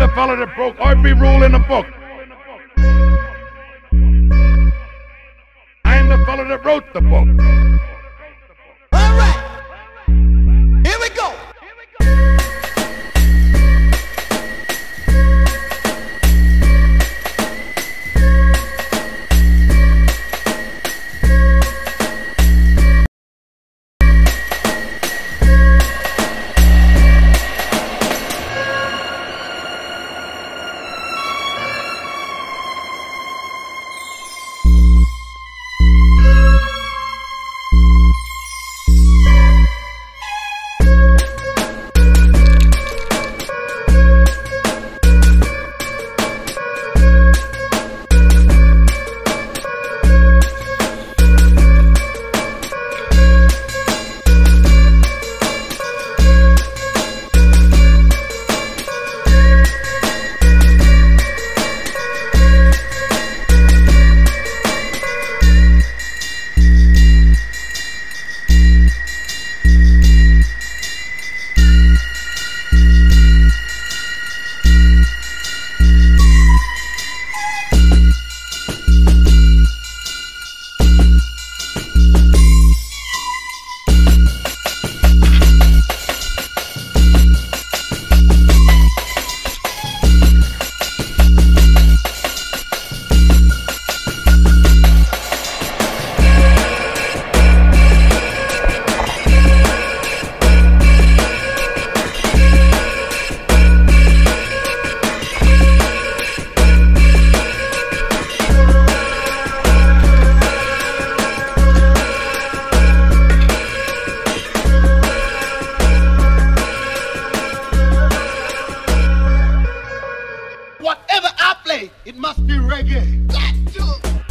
the fella that broke every rule in the book. I am the fella that wrote the book. All right, here we go. Whatever I play, it must be reggae. Got to.